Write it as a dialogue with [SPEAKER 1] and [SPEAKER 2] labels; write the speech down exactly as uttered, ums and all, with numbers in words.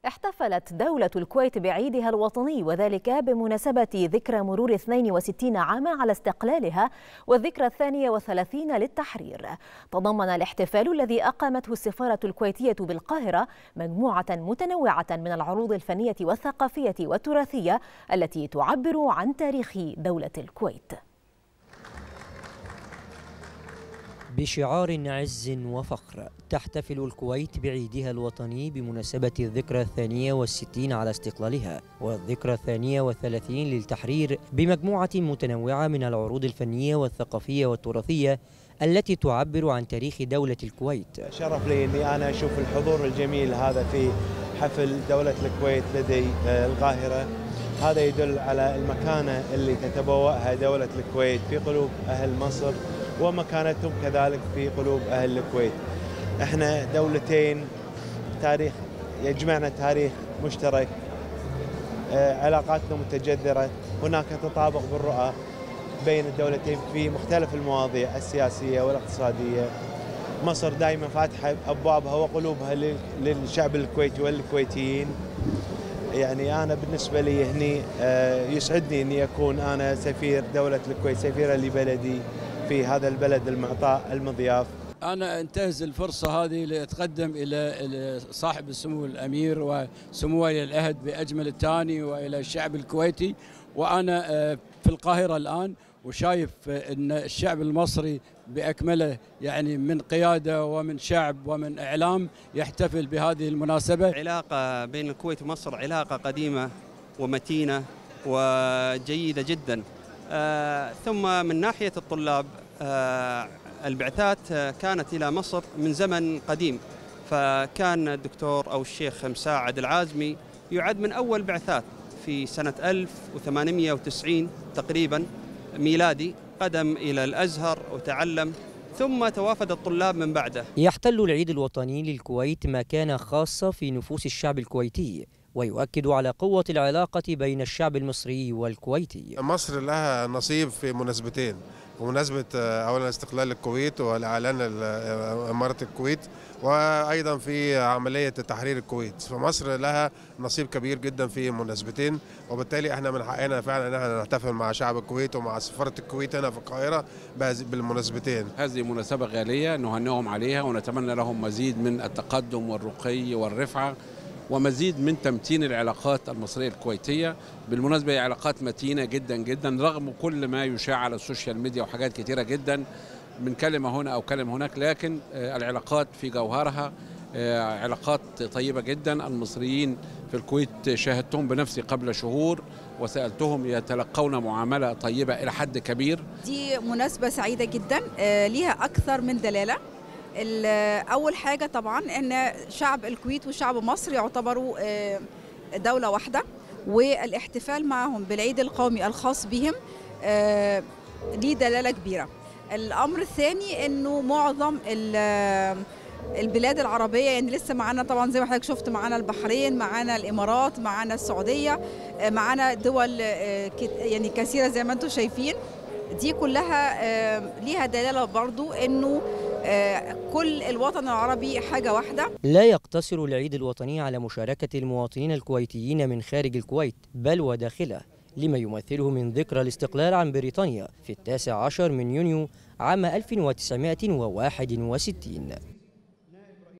[SPEAKER 1] احتفلت دولة الكويت بعيدها الوطني، وذلك بمناسبة ذكرى مرور اثنين وستين عاما على استقلالها والذكرى الثانية والثلاثين للتحرير. تضمن الاحتفال الذي أقامته السفارة الكويتية بالقاهرة مجموعة متنوعة من العروض الفنية والثقافية والتراثية التي تعبر عن تاريخ دولة الكويت.
[SPEAKER 2] بشعار عز وفخر تحتفل الكويت بعيدها الوطني بمناسبة الذكرى الثانية والستين على استقلالها والذكرى الثانية والثلاثين للتحرير بمجموعة متنوعة من العروض الفنية والثقافية والتراثية التي تعبر عن تاريخ دولة الكويت.
[SPEAKER 3] شرف لي أني أنا أشوف الحضور الجميل هذا في حفل دولة الكويت لدي القاهرة. هذا يدل على المكانة اللي تتبوأها دولة الكويت في قلوب أهل مصر ومكانتهم كذلك في قلوب أهل الكويت. احنا دولتين تاريخ يجمعنا تاريخ مشترك، علاقاتنا متجذرة، هناك تطابق بالرؤى بين الدولتين في مختلف المواضيع السياسية والاقتصادية. مصر دائما فاتحة أبوابها وقلوبها للشعب الكويتي والكويتيين. يعني أنا بالنسبة لي هني يسعدني أني أكون أنا سفير دولة الكويت، سفيرا لبلدي في هذا البلد المعطاء المضياف.
[SPEAKER 4] أنا أنتهز الفرصة هذه لأتقدم إلى صاحب السمو الأمير وسمو ولي العهد بأجمل التهاني وإلى الشعب الكويتي. وأنا في القاهرة الآن وشايف أن الشعب المصري بأكمله يعني من قيادة ومن شعب ومن إعلام يحتفل بهذه المناسبة.
[SPEAKER 5] علاقة بين الكويت ومصر علاقة قديمة ومتينة وجيدة جدا. آه ثم من ناحية الطلاب آه البعثات كانت إلى مصر من زمن قديم، فكان الدكتور أو الشيخ مساعد العازمي يعد من أول بعثات في سنة ألف وثمانمئة وتسعين تقريبا ميلادي، قدم إلى الأزهر وتعلم ثم توافد الطلاب من بعده.
[SPEAKER 2] يحتل العيد الوطني للكويت مكانة خاصة في نفوس الشعب الكويتي ويؤكد على قوة العلاقة بين الشعب المصري والكويتي.
[SPEAKER 6] مصر لها نصيب في مناسبتين، بمناسبة أولا استقلال الكويت والإعلان إمارة الكويت، وأيضا في عملية تحرير الكويت. فمصر لها نصيب كبير جدا في مناسبتين، وبالتالي احنا من حقنا فعلا ان احنا نحتفل مع شعب الكويت ومع سفارة الكويت هنا في القاهرة بالمناسبتين.
[SPEAKER 7] هذه مناسبة غالية نهنئهم عليها ونتمنى لهم مزيد من التقدم والرقي والرفعة ومزيد من تمتين العلاقات المصرية الكويتية. بالمناسبة هي علاقات متينة جدا جدا رغم كل ما يشاع على السوشيال ميديا وحاجات كتيرة جدا من كلمة هنا أو كلمة هناك، لكن العلاقات في جوهرها علاقات طيبة جدا. المصريين في الكويت شاهدتهم بنفسي قبل شهور وسألتهم، يتلقون معاملة طيبة إلى حد كبير.
[SPEAKER 8] دي مناسبة سعيدة جدا ليها أكثر من دلالة. أول حاجة طبعا أن شعب الكويت وشعب مصر يعتبروا دولة واحدة، والاحتفال معهم بالعيد القومي الخاص بهم ليه دلالة كبيرة. الأمر الثاني أنه معظم البلاد العربية يعني لسه معانا طبعا زي ما حضرتك شفت، معانا البحرين، معانا الإمارات، معانا السعودية، معانا دول يعني كثيرة زي ما انتم شايفين. دي كلها ليها دلالة برضو أنه كل الوطن العربي حاجة واحدة.
[SPEAKER 2] لا يقتصر العيد الوطني على مشاركة المواطنين الكويتيين من خارج الكويت بل وداخله، لما يمثله من ذكرى الاستقلال عن بريطانيا في التاسع عشر من يونيو عام ألف وتسعمئة وواحد وستين.